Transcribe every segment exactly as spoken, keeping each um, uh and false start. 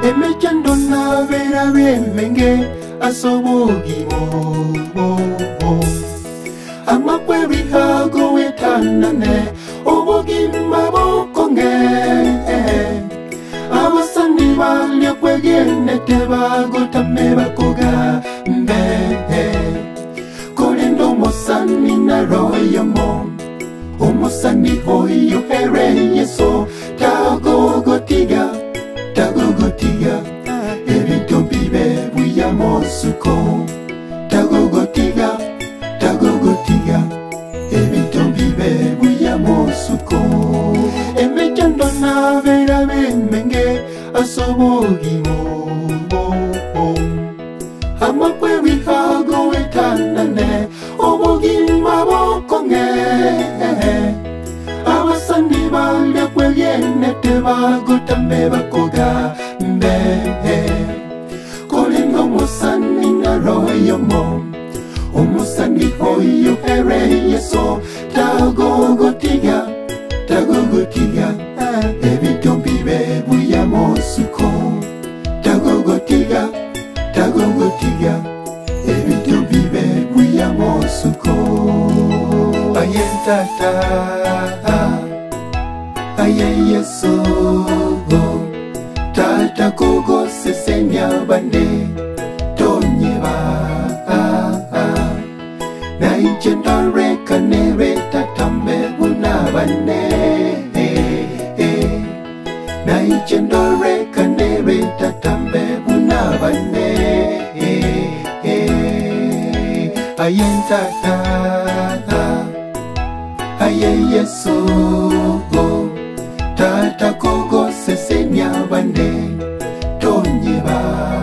emechando na vera remenge asobogi mo amakwebi hago etanane obogi maboko nge abasani balya kwegene tebago tameba koga mbe kolendo mosani na royo mo omosani hoyo here yeso tago gotiga tago gotiga ebito bibe buya mosuko tago gotiga tago gotiga ebito bibe buya mosuko emechando na vera menge asobogi mo amakwebi hago etanane obogi maboko nge abasani balya kwegene tebago tameba koga mbe kolingo musani na royo mo omusani hoyo here yeso tago gotiga tago gotiga ebito bibe buya mosuko tago gotiga tago gotiga ebito bibe buya mosuko ayentata aye yeso tata kogo sesenya bande tonyeba na inchendare kanere tatambe bunabane na inchendare kanere tatambe bunabane ayentata aye yeso tata kogo sesenya bande tonyeba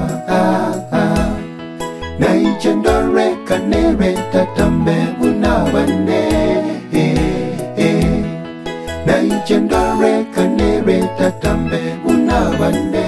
na inchendare kanere tatambe bunabane na inchendare kanere tatambe bunabane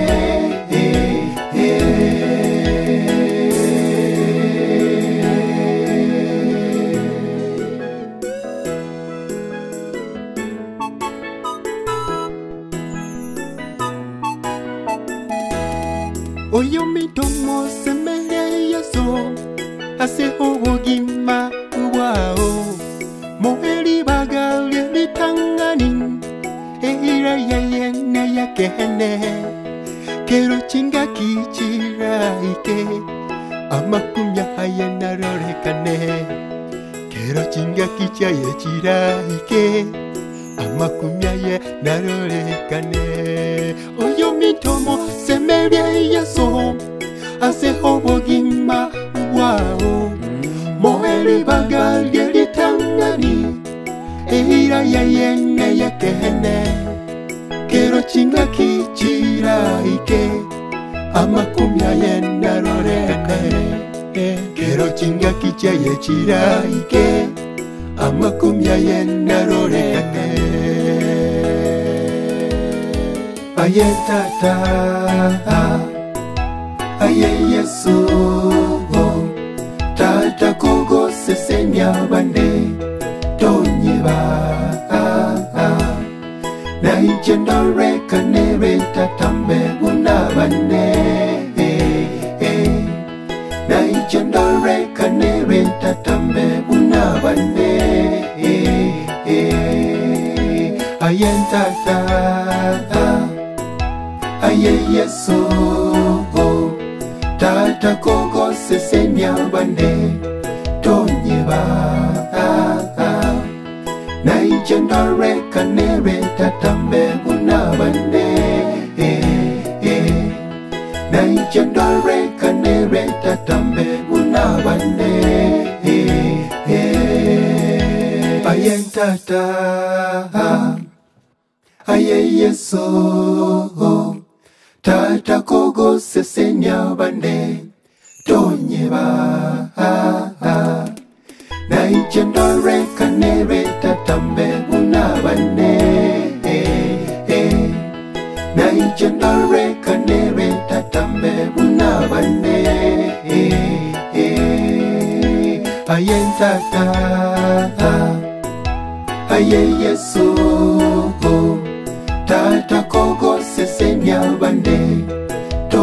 oyo mitomo semele yeso ase obogima wao moheri bagali litangani ehira yayene yakene kero chinga kichira ike amakumya hayena rorekane kero chinga kicha yechira ike amakumya ye narorekane oyo mitomo semele yeso ase obogima wao moheri bagali litangani ehira yayene yakene kero chinga kichira ike amakumya ye narorekane kero chinga kicha yechira ike amakumya ye narorekane ayetata aye yeso tata kogo sesenya bande tonyeba na inchendare kanere tatambe bunabane na inchendare kanere tatambe bunabane ayentata aye yeso tata kogo sesenya bande tonyeba na inchendare kanere tatambe bunabane na inchendare kanere tatambe bunabane ayentata aye yeso tata kogo sesenya bande tonyeba na inchendare kanere tatambe bunabane na inchendare kanere tatambe bunabane ayentata aye yeso tata kogo sesenya bande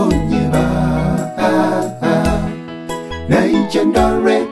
naije ndore